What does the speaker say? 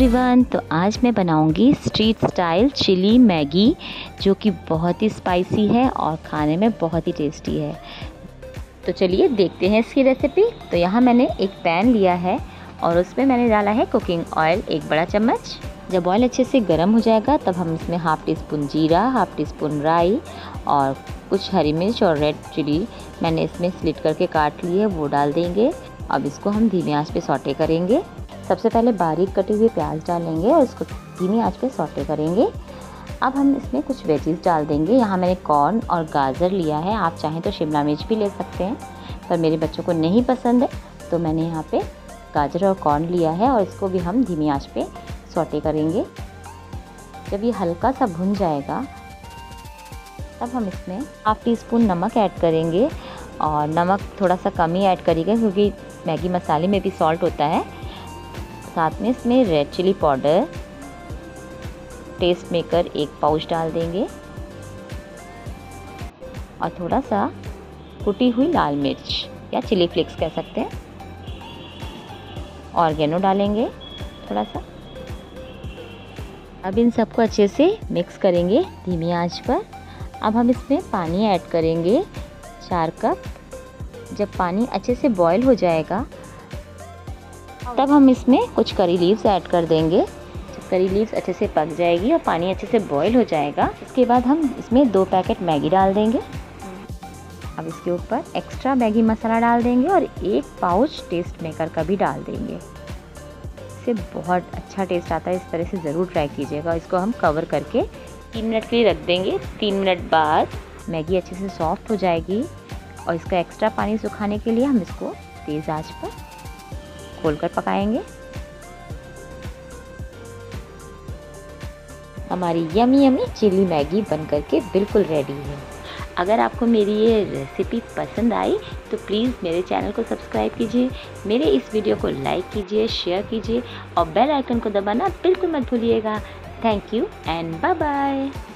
Everyone, तो आज मैं बनाऊंगी स्ट्रीट स्टाइल चिली मैगी जो कि बहुत ही स्पाइसी है और खाने में बहुत ही टेस्टी है। तो चलिए देखते हैं इसकी रेसिपी। तो यहाँ मैंने एक पैन लिया है और उसमें मैंने डाला है कुकिंग ऑयल 1 बड़ा चम्मच। जब ऑयल अच्छे से गर्म हो जाएगा तब हम इसमें हाफ़ टी स्पून जीरा, हाफ़ टी स्पून राई और कुछ हरी मिर्च और रेड चिली मैंने इसमें स्लिट करके काट ली है, वो डाल देंगे। अब इसको हम धीमी आंच पे सौटे करेंगे। सबसे पहले बारीक कटे हुए प्याज डालेंगे और इसको धीमी आंच पे सौटे करेंगे। अब हम इसमें कुछ वेजीज डाल देंगे। यहाँ मैंने कॉर्न और गाजर लिया है, आप चाहें तो शिमला मिर्च भी ले सकते हैं, पर मेरे बच्चों को नहीं पसंद है तो मैंने यहाँ पे गाजर और कॉर्न लिया है और इसको भी हम धीमी आंच पे सौटे करेंगे। जब ये हल्का सा भुन जाएगा तब हम इसमें हाफ़ टी स्पून नमक ऐड करेंगे और नमक थोड़ा सा कम ही ऐड करिएगा क्योंकि मैगी मसाले में भी सॉल्ट होता है। साथ में इसमें red chilli powder, taste maker 1 pouch डाल देंगे और थोड़ा सा कुटी हुई लाल मिर्च या चिली फ्लेक्स कह सकते हैं, ऑर्गेनो डालेंगे थोड़ा सा। अब इन सबको अच्छे से मिक्स करेंगे धीमी आंच पर। अब हम इसमें पानी ऐड करेंगे 4 कप। जब पानी अच्छे से बॉईल हो जाएगा तब हम इसमें कुछ करी लीव्स ऐड कर देंगे। जब करी लीव्स अच्छे से पक जाएगी और पानी अच्छे से बॉईल हो जाएगा, इसके बाद हम इसमें 2 पैकेट मैगी डाल देंगे। अब इसके ऊपर एक्स्ट्रा मैगी मसाला डाल देंगे और 1 पाउच टेस्ट मेकर का भी डाल देंगे। इससे बहुत अच्छा टेस्ट आता है, इस तरह से ज़रूर ट्राई कीजिएगा। इसको हम कवर करके 3 मिनट के लिए रख देंगे। 3 मिनट बाद मैगी अच्छे से सॉफ्ट हो जाएगी और इसका एक्स्ट्रा पानी सुखाने के लिए हम इसको तेज़ आंच पर खोलकर पकाएंगे। हमारी यमी यमी चिली मैगी बनकर के बिल्कुल रेडी है। अगर आपको मेरी ये रेसिपी पसंद आई तो प्लीज़ मेरे चैनल को सब्सक्राइब कीजिए, मेरे इस वीडियो को लाइक कीजिए, शेयर कीजिए और बेल आइकन को दबाना बिल्कुल मत भूलिएगा। Thank you and bye bye.